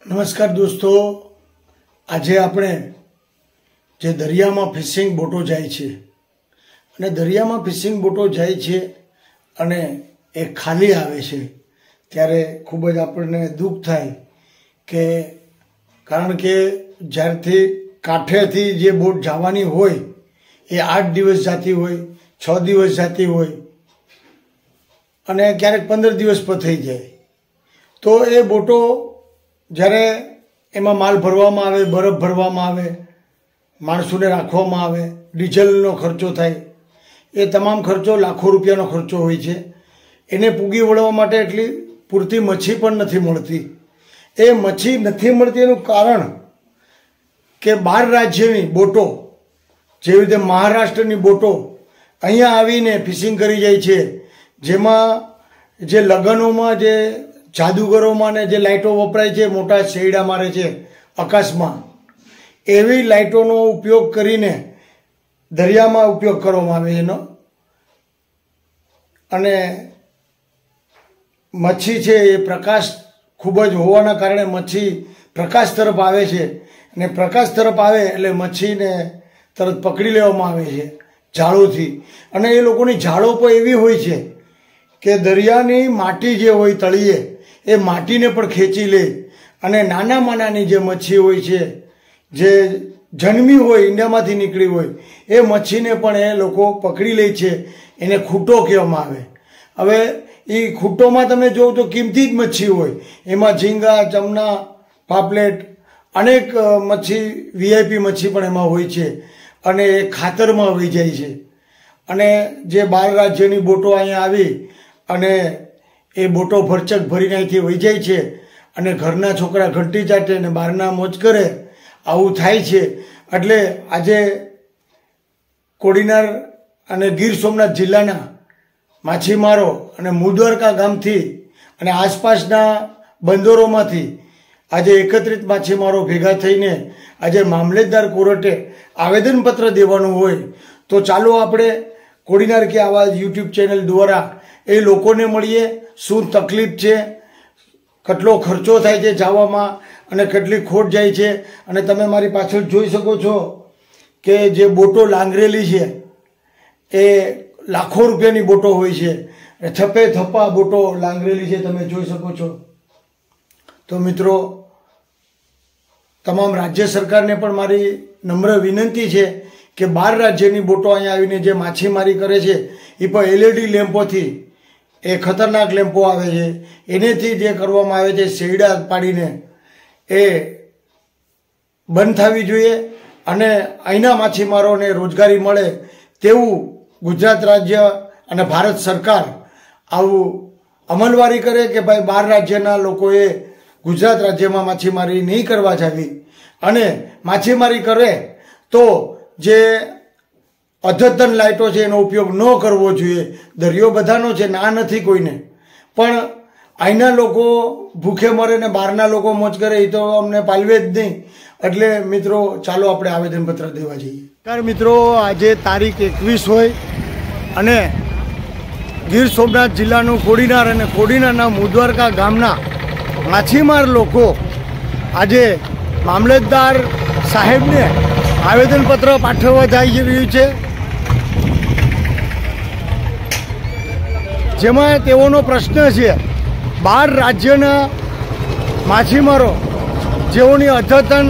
નમસ્કાર દોસ્તો, આજે આપણે જે દરિયામાં ફિશિંગ બોટો જાય છે અને દરિયામાં ફિશિંગ બોટો જાય છે અને એ ખાલી આવે છે ત્યારે ખૂબ જ આપણને દુઃખ થાય કે કારણ કે જ્યારથી કાંઠેથી જે બોટ જવાની હોય એ 8 દિવસ જતી હોય, 6 દિવસ જતી હોય અને ક્યારેક 15 દિવસ પર થઈ જાય તો એ બોટો જ્યારે એમાં માલ ભરવામાં આવે, બરફ ભરવામાં આવે, માણસોને રાખવામાં આવે, ડીઝલનો ખર્ચો થાય, એ તમામ ખર્ચો લાખો રૂપિયાનો ખર્ચો હોય છે. એને પૂગી વળવા માટે એટલી પૂરતી મચ્છી પણ નથી મળતી. એ મચ્છી નથી મળતી એનું કારણ કે 12 રાજ્યની બોટો, જેવી રીતે મહારાષ્ટ્રની બોટો અહીંયા આવીને ફિશિંગ કરી જાય છે, જેમાં જે લગ્નોમાં જે જાદુગરોમાં ને જે લાઇટો વપરાય છે, મોટા શેરડા મારે છે આકાશમાં, એવી લાઇટોનો ઉપયોગ કરીને દરિયામાં ઉપયોગ કરવામાં આવે એનો. અને મચ્છી છે એ પ્રકાશ ખૂબ જ હોવાના કારણે મચ્છી પ્રકાશ તરફ આવે છે અને પ્રકાશ તરફ આવે એટલે મચ્છીને તરત પકડી લેવામાં આવે છે જાળોથી. અને એ લોકોની જાળો પણ એવી હોય છે કે દરિયાની માટી જે હોય તળિયે એ માટીને પણ ખેંચી લે અને નાનામાં નાની જે મચ્છી હોય છે, જે જન્મી હોય, ઈંડામાંથી નીકળી હોય, એ મચ્છીને પણ એ લોકો પકડી લે છે. એને ખૂટો કહેવામાં આવે. હવે એ ખૂટોમાં તમે જોવો તો કિંમતી જ મચ્છી હોય, એમાં ઝીંગા, ચમના, પાપલેટ, અનેક મચ્છી, વીઆઈપી મચ્છી પણ એમાં હોય છે અને એ ખાતરમાં વહી જાય છે. અને જે 12 રાજ્યની બોટો અહીંયા આવી અને એ બોટો ભરચક ભરીને અહીંથી વહી જાય છે અને ઘરના છોકરા ઘંટી ચાટે અને બહારના મોજ કરે, આવું થાય છે. એટલે આજે કોડીનાર અને ગીર સોમનાથ જિલ્લાના માછીમારો અને મુદ્વારકા ગામથી અને આસપાસના બંદરોમાંથી આજે એકત્રિત માછીમારો ભેગા થઈને આજે મામલેદાર કોર્ટે આવેદનપત્ર દેવાનું હોય તો ચાલો આપણે કોડીનાર કે આવાજ યુટ્યુબ ચેનલ દ્વારા એ લોકોને મળીએ. શું તકલીફ છે, કેટલો ખર્ચો થાય છે જવામાં અને કેટલી ખોટ જાય છે. અને તમે મારી પાછળ જોઈ શકો છો કે જે બોટો લાંગરેલી છે એ લાખો રૂપિયાની બોટો હોય છે. થપ્પે થપ્પા બોટો લાંગરેલી છે, તમે જોઈ શકો છો. તો મિત્રો, તમામ રાજ્ય સરકારને પણ મારી નમ્ર વિનંતી છે કે 12 રાજ્યની બોટો અહીંયા આવીને જે માછીમારી કરે છે એ પણ LED લેમ્પોથી, એ ખતરનાક લેમ્પો આવે છે એનેથી જે કરવામાં આવે છે શેરડા પાડીને, એ બંધ થવી જોઈએ. અને અહીંના માછીમારોને રોજગારી મળે તેવું ગુજરાત રાજ્ય અને ભારત સરકાર આવું અમલવારી કરે કે ભાઈ 12 રાજ્યના લોકોએ ગુજરાત રાજ્યમાં માછીમારી નહીં કરવા જાવી. અને માછીમારી કરે તો જે અદ્યતન લાઇટો છે એનો ઉપયોગ ન કરવો જોઈએ. દરિયો બધાનો છે, ના નથી કોઈને, પણ અહીંના લોકો ભૂખે મરે ને બહારના લોકો મોજ કરે એ તો અમને પાલવે જ નહીં. એટલે મિત્રો, ચાલો આપણે આવેદનપત્ર દેવા જઈએ. મિત્રો, આજે તારીખ 21 હોય અને ગીર સોમનાથ જિલ્લાનું કોડીનાર અને કોડીનારના મુદ્વારકા ગામના માછીમાર લોકો આજે મામલતદાર સાહેબને આવેદનપત્ર પાઠવવા જઈ રહ્યું છે, જેમાં તેઓનો પ્રશ્ન છે 12 રાજ્યના માછીમારો જેઓની અદ્યતન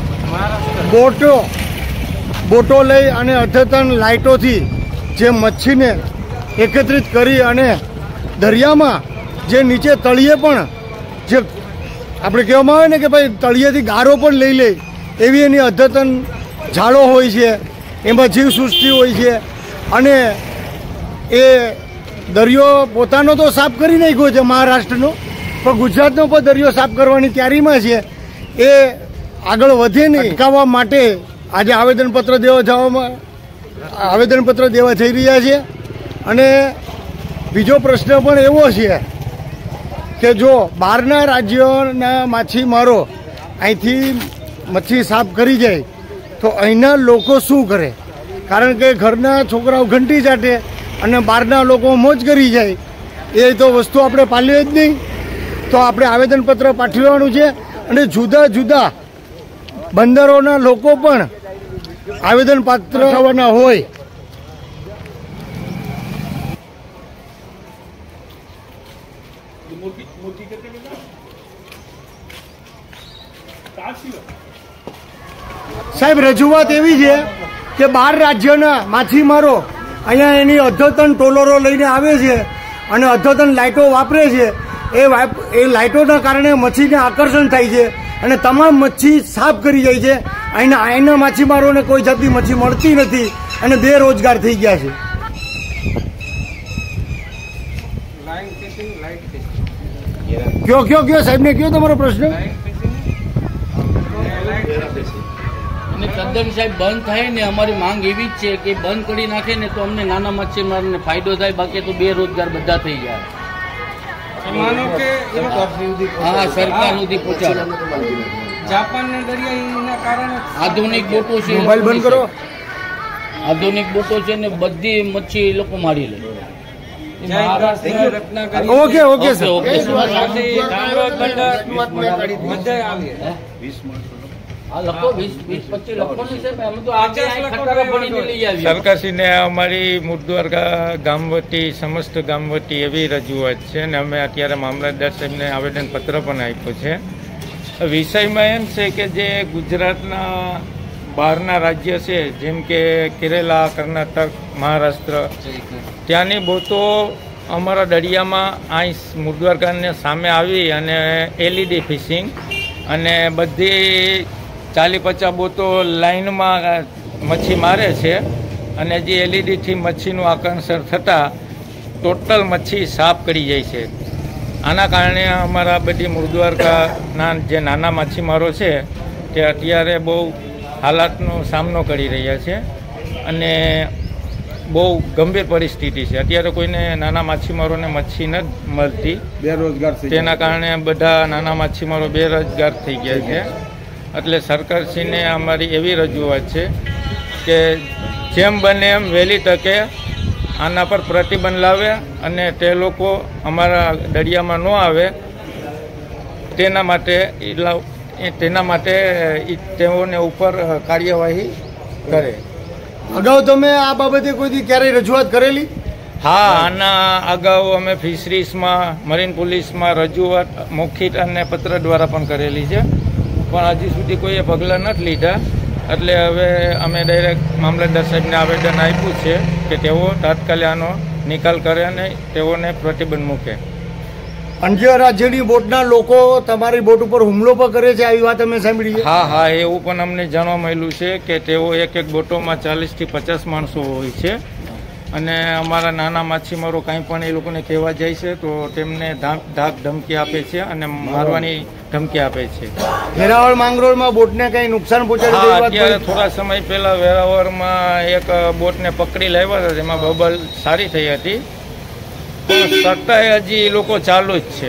બોટો લઈ અને અદ્યતન લાઇટોથી જે મચ્છીને એકત્રિત કરી અને દરિયામાં જે નીચે તળિયે પણ જે આપણે કહેવામાં આવે ને કે ભાઈ તળિયેથી ગારો પણ લઈ લે એવી એની અદ્યતન જાળો હોય છે, એમાં જીવસૃષ્ટિ હોય છે. અને એ દરિયો પોતાનો તો સાફ કરી નાખ્યો છે મહારાષ્ટ્રનો, પણ ગુજરાતનો પણ દરિયો સાફ કરવાની તૈયારીમાં છે. એ આગળ વધે નહીં, અટકાવવા માટે આજે આવેદનપત્ર દેવા જઈ રહ્યા છે. અને બીજો પ્રશ્ન પણ એવો છે કે જો 12ના રાજ્યોના માછીમારો અહીંથી મચ્છી સાફ કરી જાય તો અહીંના લોકો શું કરે? કારણ કે ઘરના છોકરાઓ ઘંટી ચાટે અને બહારના લોકો મોજ કરી જાય, એ તો વસ્તુ આપણે પાલીએ જ નહીં. તો આપણે આવેદનપત્ર પાઠવવાનું છે અને જુદા જુદા બંદરોના લોકો પણ આવેદન પાત્ર થવાના હોય. સાહેબ, રજૂઆત એવી છે કે 12 રાજ્યના માછીમારો અહીંયા એની અદ્યતન ટોલરો લઈને આવે છે અને અદ્યતન લાઇટો વાપરે છે. એ લાઇટોના કારણે મચ્છીને આકર્ષણ થાય છે અને તમામ મચ્છી સાફ કરી જાય છે. અહીંના માછીમારોને કોઈ જાતની મચ્છી મળતી નથી અને બેરોજગાર થઈ ગયા છે. કયો સાહેબને કયો તમારો પ્રશ્ન? તદ્દન સાહેબ બંધ થાય ને અમારી માંગ એવી જ છે કે બંધ કરી નાખે ને તો અમને નાના મચ્છીમારોને ફાયદો થાય, બાકી તો બેરોજગાર બધા થઈ જાય. હા, સરકાર સુધી પહોંચાડો. જાપાનના દરિયાના કારણે આધુનિક બોટો છે, મોબાઈલ બંધ કરો. આધુનિક બોટો છે ને બધી મચ્છી એ લોકો મારી લે. Okay okay sir. સરકારશ્રીને અમારી મુદ્દ્વારકા ગામ વતી સમસ્ત ગામ વતી એવી રજૂઆત છે અને અમે અત્યારે મામલતદાર સાહેબને આવેદનપત્ર પણ આપ્યું છે. વિષયમાં એમ છે કે જે ગુજરાતના બહારના રાજ્ય છે, જેમ કે કેરેલા, કર્ણાટક, મહારાષ્ટ્ર, ત્યાંની બોટો અમારા દરિયામાં અહીં મુદ્દ્વારકાને સામે આવી અને એલઈડી ફિશિંગ અને બધી 40-50 બોટો લાઇનમાં મચ્છી મારે છે અને જે એલઈડીથી મચ્છીનું આકર્ષણ થતાં ટોટલ મચ્છી સાફ કરી જાય છે. આના કારણે અમારા બધી મુદ્દ્વારકાના જે નાના માછીમારો છે તે અત્યારે બહુ હાલાતનો સામનો કરી રહ્યા છે અને બહુ ગંભીર પરિસ્થિતિ છે. અત્યારે કોઈને નાના માછીમારોને મચ્છી નથી મળતી, બેરોજગાર. તેના કારણે બધા નાના માછીમારો બેરોજગાર થઈ ગયા છે. એટલે સરકારશ્રીને અમારી એવી રજૂઆત છે કે જેમ બને એમ વહેલી તકે આના પર પ્રતિબંધ લાવે અને તે લોકો અમારા દરિયામાં ન આવે તેના માટે તેઓને ઉપર કાર્યવાહી કરે. અગાઉ તમે આ બાબતે કોઈથી ક્યારેય રજૂઆત કરેલી? હા, આના અગાઉ અમે ફિશરીઝમાં, મરીન પોલીસમાં રજૂઆત મૌખિક અને પત્ર દ્વારા પણ કરેલી છે, પણ હજી સુધી કોઈએ પગલાં નથી લીધા. એટલે હવે અમે ડાયરેક્ટ મામલતદાર સાહેબને આવેદન આપ્યું છે કે તેઓ તાત્કાલિક આનો નિકાલ કરે અને તેઓને પ્રતિબંધ મૂકે. અન્ય રાજ્યની બોટના લોકો તમારી બોટ ઉપર હુમલો પણ કરે છે, આવી વાત અમે સાંભળી છે. હા, એવું પણ અમને જાણવા મળ્યું છે કે તેઓ એક બોટોમાં 40થી 50 માણસો હોય છે અને અમારા નાના માછીમારો કાંઈ પણ એ લોકોને કહેવા જાય છે તો તેમને ધાક ધમકી આપે છે અને મારવાની ધમકી આપે છે. વેરાવળ માંગરોળમાં બોટને કંઈ નુકસાન પહોંચાડે? અત્યારે થોડા સમય પહેલા વેરાવળમાં એક બોટને પકડી લાવ્યા હતા, તેમાં બબલ સારી થઈ હતી, પણ છતાંય હજી લોકો ચાલુ જ છે.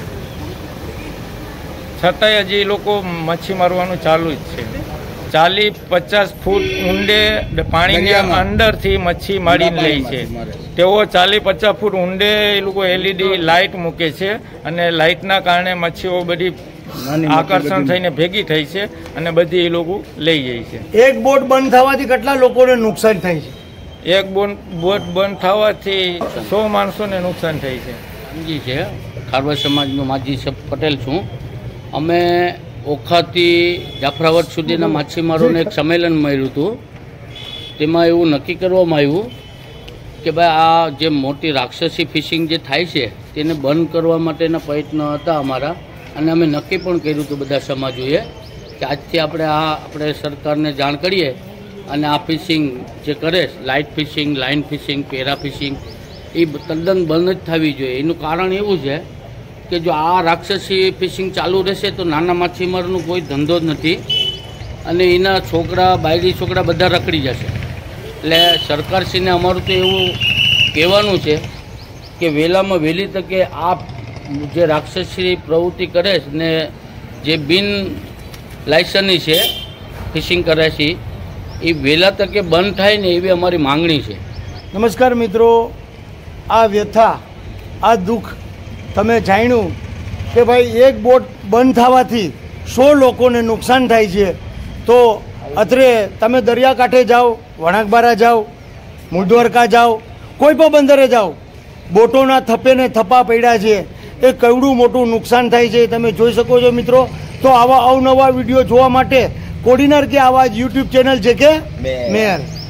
છતાંય હજી લોકો મચ્છી મારવાનું ચાલુ જ છે. 40-50 ફૂટ ઊંડે પાણીની અંદરથી મચ્છી મારીને લે છે. તેઓ 40-50 ફૂટ ઊંડે એ લોકો એલઈડી લાઇટ મૂકે છે અને લાઇટના કારણે મચ્છીઓ બધી આકર્ષણ થઈને ભેગી થઈ છે અને બધી એ લોકો લઈ જાય છે. એક બોટ બંધ થવાથી કેટલા લોકોને નુકસાન થાય છે? એક બોટ બંધ થવાથી 100 માણસોને નુકસાન થાય છે. સમજી છે. ખારવા સમાજનો માજી પટેલ છું. અમે ઓખાથી જાફરાબાદ સુધીના માછીમારોને એક સંમેલન મળ્યું હતું. તેમાં એવું નક્કી કરવામાં આવ્યું કે ભાઈ આ જે મોટી રાક્ષસી ફિશિંગ જે થાય છે તેને બંધ કરવા માટેના પ્રયત્ન હતા અમારા, અને અમે નક્કી પણ કર્યું હતું બધા સમાજોએ કે આજથી આપણે સરકારને જાણ કરીએ અને આ ફિશિંગ જે કરે light fishing, line fishing, pair fishing એ તદ્દન બંધ જ થવી જોઈએ. એનું કારણ એવું છે કે જો આ રાક્ષસી ફિશિંગ ચાલુ રહેશે તો નાના માછીમારનો કોઈ ધંધો જ નથી અને એના છોકરા, બાયડી છોકરા બધા રખડી જશે. એટલે સરકારશ્રીને અમારું તો એવું કહેવાનું છે કે વહેલામાં વહેલી તકે આ જે રાક્ષસી પ્રવૃત્તિ કરે ને જે બિન લાયસન્સી છે ફિશિંગ કરે છે એ વહેલા તકે બંધ થાય ને એવી અમારી માંગણી છે. નમસ્કાર મિત્રો, આ વ્યથા, આ દુઃખ તમે જાણ્યું કે ભાઈ એક બોટ બંધ થવાથી 100 લોકોને નુકસાન થાય છે. તો અત્રે તમે દરિયાકાંઠે જાઓ, વણાકબારા જાઓ, મૂળદ્વારકા જાઓ, કોઈ પણ બંદરે જાઓ, બોટોના થપ્પે ને થપ્પા પડ્યા છે. એ કેવડું મોટું નુકસાન થાય છે તમે જોઈ શકો છો મિત્રો. તો આવા અવનવા વિડીયો જોવા માટે કોડીનાર કે આવાજ યુટ્યુબ ચેનલ છે કે મેયર